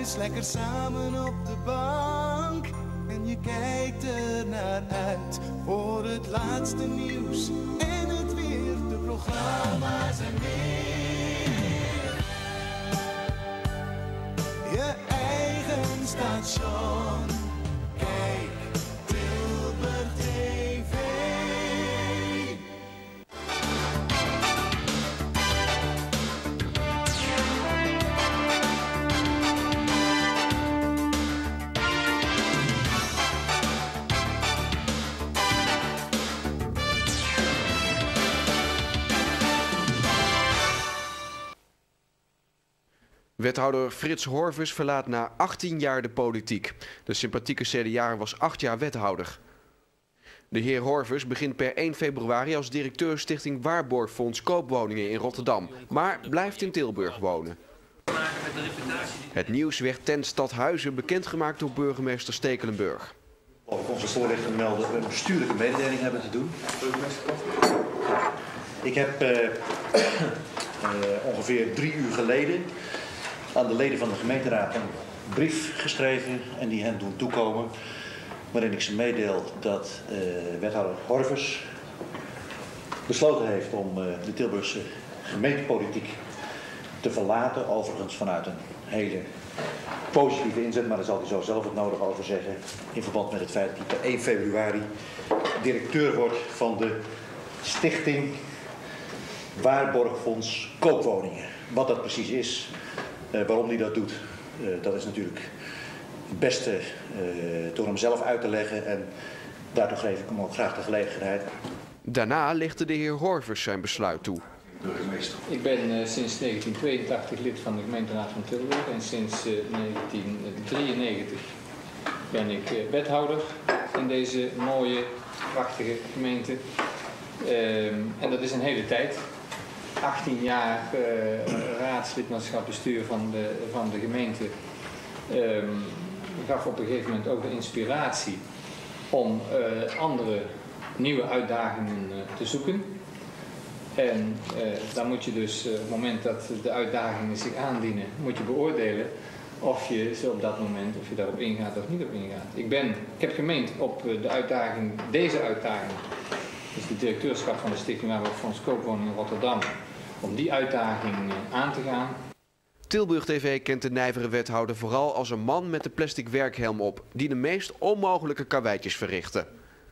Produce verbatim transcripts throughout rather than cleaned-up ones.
thuis, lekker samen op de bank. En je kijkt er naar uit voor het laatste nieuws en het weer, de programma's en meer. Je eigen station, kijk Tilburg T V. Wethouder Frits Horvers verlaat na achttien jaar de politiek. De sympathieke C D A'er was acht jaar wethouder. De heer Horvers begint per één februari als directeur Stichting Waarborgfonds Koopwoningen in Rotterdam, maar blijft in Tilburg wonen. Het nieuws werd ten Stadhuizen bekendgemaakt door burgemeester Stekelenburg. Op onze voorlichter melden we een bestuurlijke mededeling hebben te doen. Ik heb uh, uh, ongeveer drie uur geleden aan de leden van de gemeenteraad een brief geschreven en die hen doen toekomen, waarin ik ze meedeel dat uh, wethouder Horvers besloten heeft om uh, de Tilburgse gemeentepolitiek te verlaten, overigens vanuit een hele positieve inzet, maar daar zal hij zo zelf het nodig over zeggen, in verband met het feit dat hij per één februari directeur wordt van de Stichting Waarborgfonds Koopwoningen. Wat dat precies is, uh, waarom hij dat doet, uh, dat is natuurlijk het beste uh, door hem zelf uit te leggen en daartoe geef ik hem ook graag de gelegenheid. Daarna legde de heer Horvers zijn besluit toe. Burgemeester. Ik ben uh, sinds negentien tweeëntachtig lid van de gemeenteraad van Tilburg en sinds uh, negentien drieënnegentig ben ik uh, wethouder in deze mooie, prachtige gemeente. Uh, en dat is een hele tijd. achttien jaar uh, raadslidmaatschap bestuur van de, van de gemeente uh, gaf op een gegeven moment ook de inspiratie om uh, andere nieuwe uitdagingen uh, te zoeken. En uh, dan moet je dus uh, op het moment dat de uitdagingen zich aandienen, moet je beoordelen of je ze op dat moment, of je daarop ingaat of niet op ingaat. Ik, ben, ik heb gemeend op uh, de uitdaging, deze uitdaging, dus de directeurschap van de Stichting Waarborgfonds Koopwoningen in Rotterdam, om die uitdaging uh, aan te gaan. Tilburg T V kent de nijvere wethouder vooral als een man met de plastic werkhelm op, die de meest onmogelijke karweitjes verrichtte.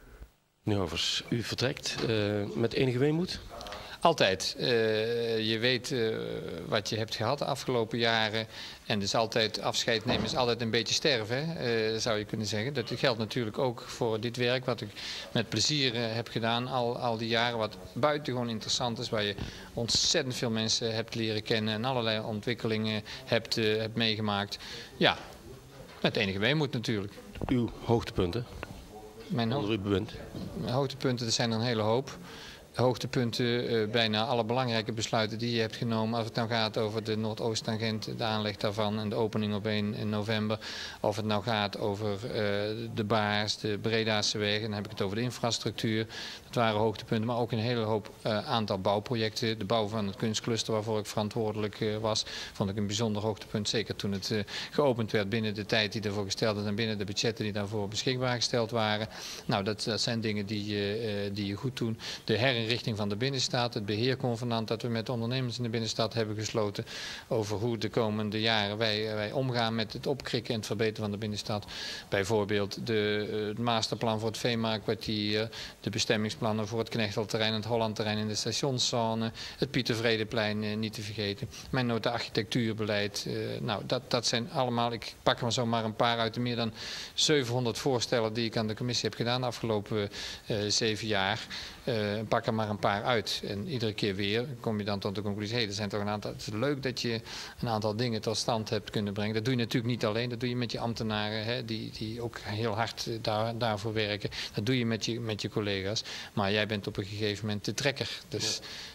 Meneer Horvers, u vertrekt uh, met enige weemoed? Altijd. Uh, je weet uh, wat je hebt gehad de afgelopen jaren. En dus altijd afscheid nemen is altijd een beetje sterven, hè? Uh, zou je kunnen zeggen. Dat geldt natuurlijk ook voor dit werk wat ik met plezier uh, heb gedaan al, al die jaren. Wat buitengewoon interessant is, waar je ontzettend veel mensen hebt leren kennen en allerlei ontwikkelingen hebt, uh, hebt meegemaakt. Ja, met enige weemoed natuurlijk. Uw hoogtepunten? Mijn, ho Mijn hoogtepunten, er zijn er een hele hoop. Hoogtepunten, uh, bijna alle belangrijke besluiten die je hebt genomen. Als het nou gaat over de Noordoosttangent, de aanleg daarvan en de opening op één november. Of het nou gaat over uh, de Baars, de Bredaanse weg, dan heb ik het over de infrastructuur. Dat waren hoogtepunten, maar ook een hele hoop uh, aantal bouwprojecten. De bouw van het kunstcluster waarvoor ik verantwoordelijk uh, was, vond ik een bijzonder hoogtepunt. Zeker toen het uh, geopend werd binnen de tijd die ervoor gesteld is en binnen de budgetten die daarvoor beschikbaar gesteld waren. Nou, dat, dat zijn dingen die, uh, die je goed doen. De herinrichting van de binnenstad, het beheerconvenant dat we met de ondernemers in de binnenstad hebben gesloten over hoe de komende jaren wij, wij omgaan met het opkrikken en het verbeteren van de binnenstad. Bijvoorbeeld de, uh, het masterplan voor het Veemarktkwartier, de bestemmingsplannen voor het Knechtelterrein en het Hollandterrein in de stationszone, het Pieter Vredeplein uh, niet te vergeten. Mijn nota architectuurbeleid, uh, nou dat, dat zijn allemaal, ik pak er maar zomaar een paar uit de meer dan zevenhonderd voorstellen die ik aan de commissie heb gedaan de afgelopen uh, zeven jaar. Uh, pak er maar een paar uit. En iedere keer weer kom je dan tot de conclusie, hey, er zijn toch een aantal, het is leuk dat je een aantal dingen tot stand hebt kunnen brengen. Dat doe je natuurlijk niet alleen, dat doe je met je ambtenaren, hè, die, die ook heel hard daar, daarvoor werken. Dat doe je met je, met je collega's. Maar jij bent op een gegeven moment de trekker. Dus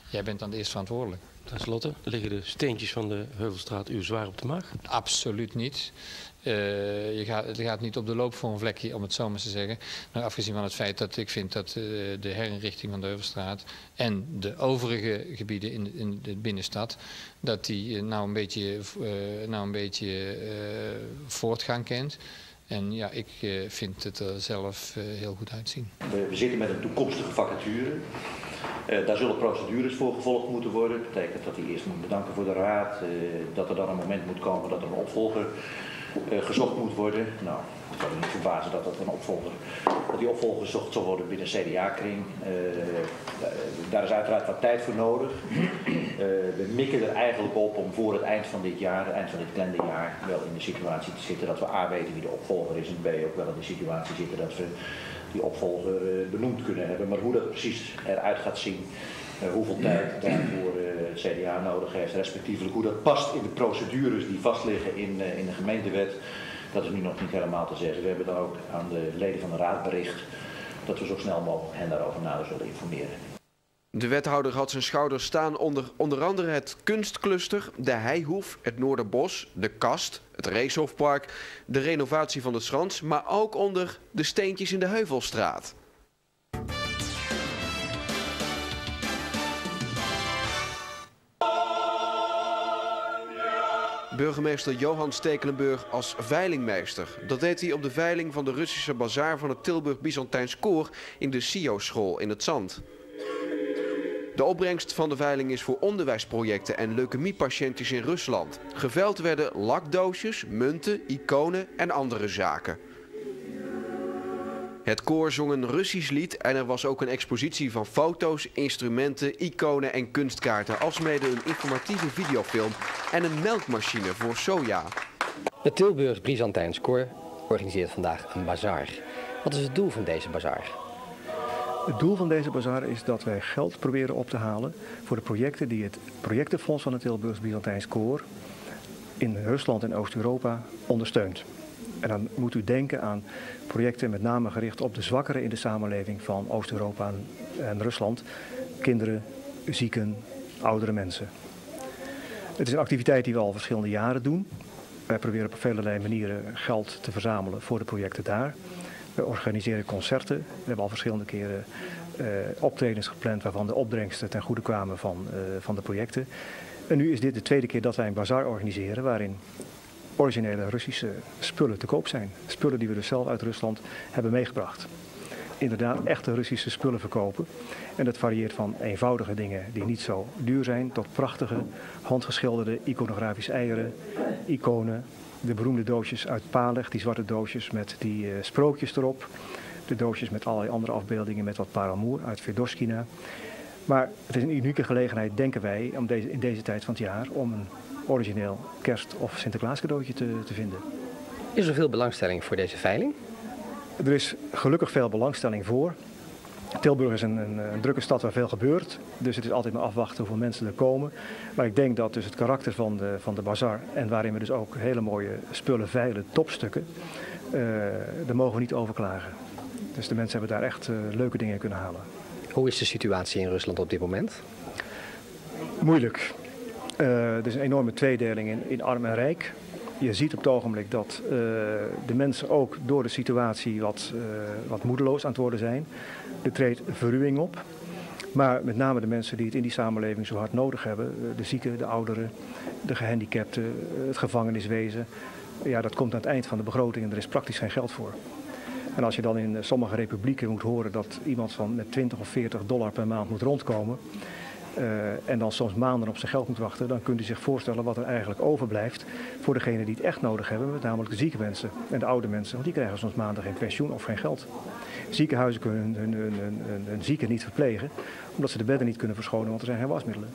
jij bent dan eerst verantwoordelijk. Ten slotte, liggen de steentjes van de Heuvelstraat u zwaar op de maag? Absoluut niet. Uh, je gaat, het gaat niet op de loop voor een vlekje, om het zo maar te zeggen. Maar afgezien van het feit dat ik vind dat uh, de herinrichting van de Heuvelstraat en de overige gebieden in, in de binnenstad, dat die uh, nou een beetje, uh, nou een beetje uh, voortgang kent. En ja, ik uh, vind het er zelf uh, heel goed uitzien. We, we zitten met een toekomstige vacature. Uh, daar zullen procedures voor gevolgd moeten worden. Dat betekent dat hij eerst moet bedanken voor de raad. Uh, dat er dan een moment moet komen dat er een opvolger uh, gezocht moet worden. Nou, ik zou me niet verbazen dat dat een opvolger, dat die opvolger gezocht zal worden binnen C D A-kring. Uh, daar is uiteraard wat tijd voor nodig. Uh, we mikken er eigenlijk op om voor het eind van dit jaar, het eind van dit kalenderjaar, wel in de situatie te zitten dat we A weten wie de opvolger is en B ook wel in de situatie zitten dat we die opvolger uh, benoemd kunnen hebben. Maar hoe dat precies eruit gaat zien, uh, hoeveel tijd daarvoor uh, het C D A nodig heeft, respectievelijk hoe dat past in de procedures die vastliggen in, uh, in de gemeentewet, dat is nu nog niet helemaal te zeggen. We hebben dan ook aan de leden van de raad bericht dat we zo snel mogelijk hen daarover nader zullen informeren. De wethouder had zijn schouders staan onder onder andere het kunstcluster, de Heihoef, het Noorderbos, de Kast, het Racehofpark, de renovatie van de Schans, maar ook onder de steentjes in de Heuvelstraat. Burgemeester Johan Stekelenburg als veilingmeester. Dat deed hij op de veiling van de Russische bazaar van het Tilburg Byzantijns Koor in de S I O-school in het Zand. De opbrengst van de veiling is voor onderwijsprojecten en leukemiepatiëntjes in Rusland. Geveild werden lakdoosjes, munten, iconen en andere zaken. Het koor zong een Russisch lied en er was ook een expositie van foto's, instrumenten, iconen en kunstkaarten, alsmede een informatieve videofilm en een melkmachine voor soja. Het Tilburgs Byzantijns Koor organiseert vandaag een bazaar. Wat is het doel van deze bazaar? Het doel van deze bazaar is dat wij geld proberen op te halen voor de projecten die het projectenfonds van het Tilburgs Byzantijns Koor in Rusland en Oost-Europa ondersteunt. En dan moet u denken aan projecten met name gericht op de zwakkeren in de samenleving van Oost-Europa en Rusland. Kinderen, zieken, oudere mensen. Het is een activiteit die we al verschillende jaren doen. Wij proberen op vele manieren geld te verzamelen voor de projecten daar. We organiseren concerten. We hebben al verschillende keren uh, optredens gepland waarvan de opbrengsten ten goede kwamen van, uh, van de projecten. En nu is dit de tweede keer dat wij een bazaar organiseren waarin originele Russische spullen te koop zijn. Spullen die we dus zelf uit Rusland hebben meegebracht. Inderdaad echte Russische spullen verkopen. En dat varieert van eenvoudige dingen die niet zo duur zijn tot prachtige handgeschilderde iconografische eieren, iconen. De beroemde doosjes uit Paleg, die zwarte doosjes met die uh, sprookjes erop. De doosjes met allerlei andere afbeeldingen met wat paramour uit Fedoskina. Maar het is een unieke gelegenheid, denken wij, om deze, in deze tijd van het jaar, om een origineel kerst- of Sinterklaas cadeautje te, te vinden. Is er veel belangstelling voor deze veiling? Er is gelukkig veel belangstelling voor. Tilburg is een, een, een drukke stad waar veel gebeurt, dus het is altijd maar afwachten hoeveel mensen er komen. Maar ik denk dat dus het karakter van de, van de bazaar, en waarin we dus ook hele mooie spullen veilen, topstukken, uh, daar mogen we niet over klagen. Dus de mensen hebben daar echt uh, leuke dingen kunnen halen. Hoe is de situatie in Rusland op dit moment? Moeilijk. Uh, er is een enorme tweedeling in, in arm en rijk. Je ziet op het ogenblik dat uh, de mensen ook door de situatie wat, uh, wat moedeloos aan het worden zijn. Er treedt verruwing op. Maar met name de mensen die het in die samenleving zo hard nodig hebben. De zieken, de ouderen, de gehandicapten, het gevangeniswezen. Ja, dat komt aan het eind van de begroting en er is praktisch geen geld voor. En als je dan in sommige republieken moet horen dat iemand van met twintig of veertig dollar per maand moet rondkomen. Uh, en dan soms maanden op zijn geld moet wachten, dan kunt u zich voorstellen wat er eigenlijk overblijft voor degenen die het echt nodig hebben, met namelijk de zieke mensen en de oude mensen, want die krijgen soms maanden geen pensioen of geen geld. Ziekenhuizen kunnen hun, hun, hun, hun, hun, hun zieken niet verplegen, omdat ze de bedden niet kunnen verschonen, want er zijn geen wasmiddelen.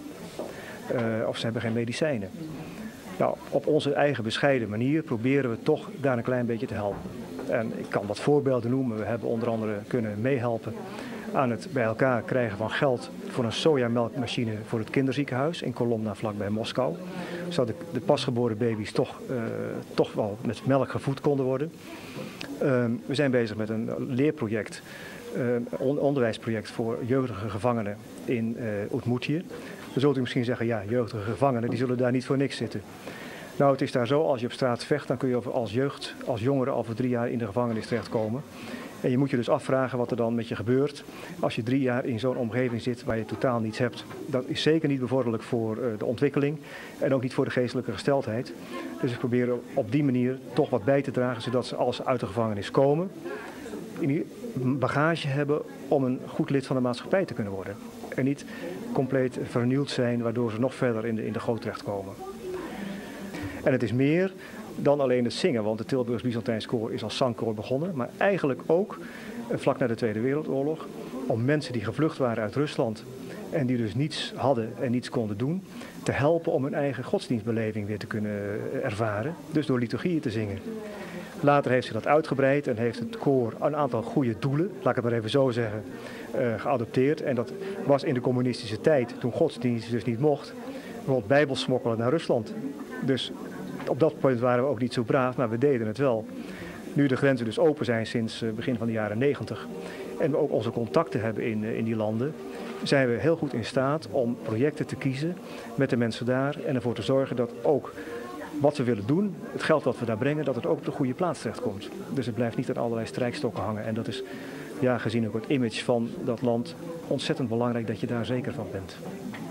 Uh, of ze hebben geen medicijnen. Nou, op onze eigen bescheiden manier proberen we toch daar een klein beetje te helpen. En ik kan wat voorbeelden noemen. We hebben onder andere kunnen meehelpen aan het bij elkaar krijgen van geld voor een sojamelkmachine voor het kinderziekenhuis in Kolomna vlakbij Moskou. Zodat de, de pasgeboren baby's toch, uh, toch wel met melk gevoed konden worden. Uh, we zijn bezig met een leerproject een on onderwijsproject voor jeugdige gevangenen in uh, Udmurtië. Dan zult u misschien zeggen, ja, jeugdige gevangenen die zullen daar niet voor niks zitten. Nou, het is daar zo, als je op straat vecht, dan kun je als jeugd, als jongere al voor drie jaar in de gevangenis terechtkomen. En je moet je dus afvragen wat er dan met je gebeurt als je drie jaar in zo'n omgeving zit waar je totaal niets hebt. Dat is zeker niet bevorderlijk voor uh, de ontwikkeling en ook niet voor de geestelijke gesteldheid. Dus ik probeer op die manier toch wat bij te dragen, zodat ze als ze uit de gevangenis komen, in bagage hebben om een goed lid van de maatschappij te kunnen worden. En niet compleet vernieuwd zijn, waardoor ze nog verder in de, in de goot terechtkomen. En het is meer dan alleen het zingen, want de Tilburgs Byzantijns Koor is als zangkoor begonnen, maar eigenlijk ook vlak na de Tweede Wereldoorlog om mensen die gevlucht waren uit Rusland en die dus niets hadden en niets konden doen, te helpen om hun eigen godsdienstbeleving weer te kunnen ervaren, dus door liturgieën te zingen. Later heeft ze dat uitgebreid en heeft het koor een aantal goede doelen, laat ik het maar even zo zeggen, uh, geadopteerd. En dat was in de communistische tijd, toen godsdienst dus niet mocht, bijvoorbeeld bijbelsmokkelen naar Rusland. Dus op dat punt waren we ook niet zo braaf, maar we deden het wel. Nu de grenzen dus open zijn sinds begin van de jaren negentig en we ook onze contacten hebben in, in die landen, zijn we heel goed in staat om projecten te kiezen met de mensen daar en ervoor te zorgen dat ook wat we willen doen, het geld wat we daar brengen, dat het ook op de goede plaats terechtkomt. Dus het blijft niet aan allerlei strijkstokken hangen. En dat is, ja, gezien ook het image van dat land, ontzettend belangrijk dat je daar zeker van bent.